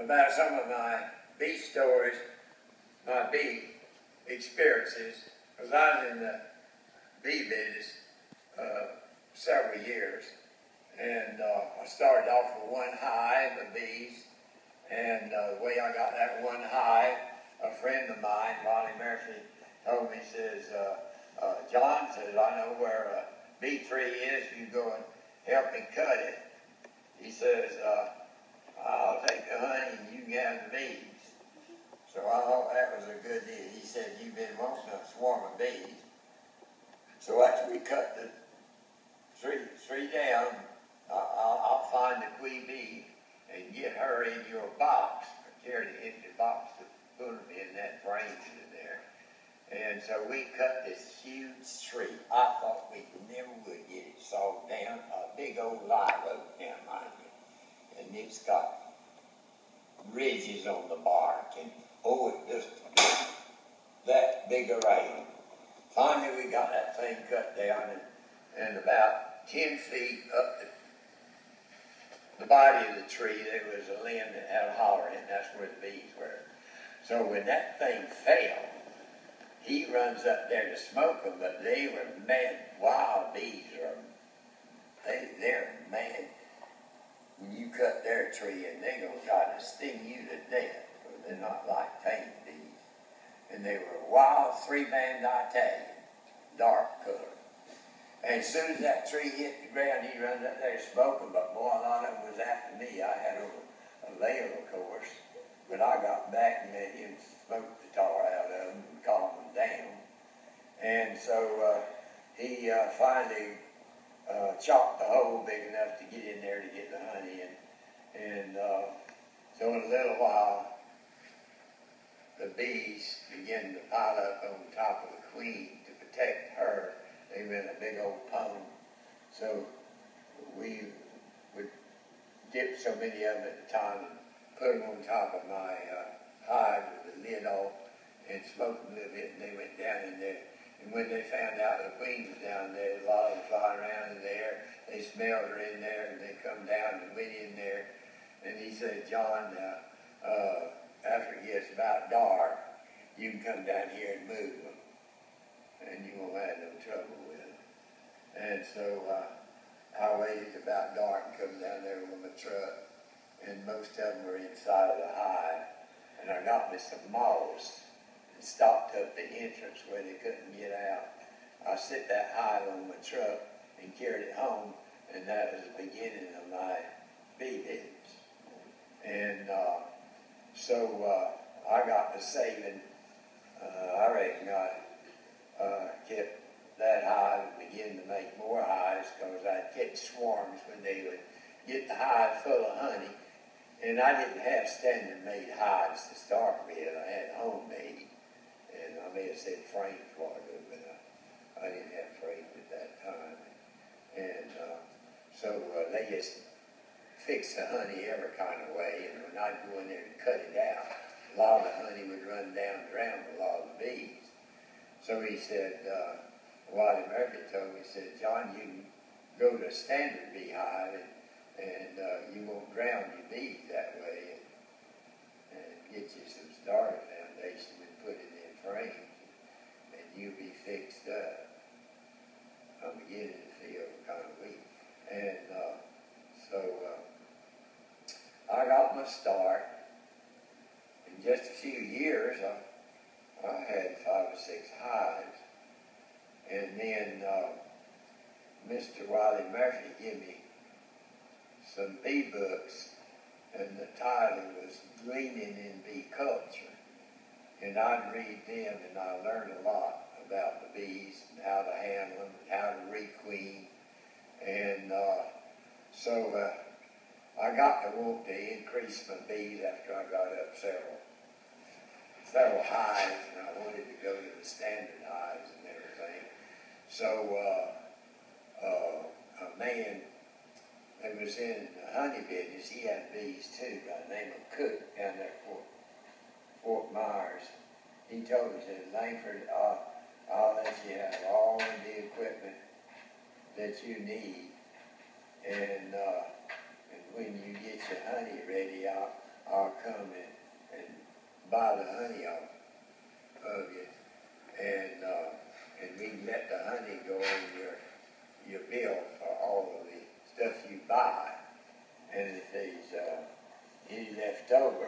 about some of my bee stories, my bee experiences, because I was in the bee business several years, and I started off with one hive of bees, and the way I got that one hive, a friend of mine, Wally Murphy, told me, says, John, says, I know where a bee tree is, you go and help me cut it. He says, I'll take the honey and you can have the bees. So I thought that was a good deal. He said, you've been wanting a swarm of bees. So after we cut the tree down, I'll find the queen bee and get her in your box, carry the empty box to put them in that frame in there. And so we cut this huge tree. I thought we never would get it sawed down. A big old live oak down like it. And it's got ridges on the bark. And oh, it just that big array. Finally we got that thing cut down, and about 10 feet up the body of the tree there was a limb that had a holler in it. That's where the bees were. So when that thing fell, he runs up there to smoke them, but they were mad. Wild bees they're mad. When you cut their tree and they're going to try to sting you to death, because they're not like tame bees. And they were wild 3-band Italian, dark color. And as soon as that tree hit the ground, he runs up there smoking, but boy, a lot of them was after me. I had a layer, of course, but I got back and let him smoke the tar out of them and calm them down. And so he finally chopped the hole big enough to get in there to get the honey. And so in a little while, the bees began to pile up on top of the queen to protect her. They were in a big old pond. So we would dip so many of them at a time and put them on top of my hive with the lid off and smoke them a little bit, and they went down in there. And when they found out the queen was down there, a lot of them flying around in there, they smelled her in there, and they come down and went in there. And he said, John, after it gets about dark, you can come down here and move them, and you won't have no trouble with them. And so I waited about dark and come down there with my truck, and most of them were inside of the hive. And I got me some moths and stopped up the entrance where they couldn't get out. I set that hive on my truck and carried it home, and that was the beginning of my bee business. And so I got to saving, I reckon I kept that hive and began to make more hives, because I'd catch swarms when they would get the hive full of honey. And I didn't have standard-made hives to start with. I had homemade. And I may have said frames a while ago, but I didn't have frames at that time. And so they just fixed the honey every kind of way. And when I'd go in there and cut it out, a lot of the honey would run down and drown a lot of the bees. So he said, Wally Murphy told me, he said, John, you can go to a standard beehive and you won't drown your bees that way, and get you some starter foundation and put it in frames, and you'll be fixed up. I'm beginning to feel kind of weak. And so I got my start. In just a few years, I had 5 or 6 hives. And then Mr. Wiley Murphy gave me some bee books, and the title was Gleaning in Bee Culture. And I'd read them, and I learned a lot about the bees and how to handle them and how to requeen. And so I got to want to increase my bees after I got up several hives, and I wanted to go to the standard hives and everything. So a man that was in the honey business, he had bees too, by the name of Cook, down there at Fort Myers. He told me, he said, Langford, I'll let you have all of the equipment that you need, and when you get your honey ready, I'll come and buy the honey off of you, and we let the honey go on your bill for all of the stuff you buy. And if there's any left over,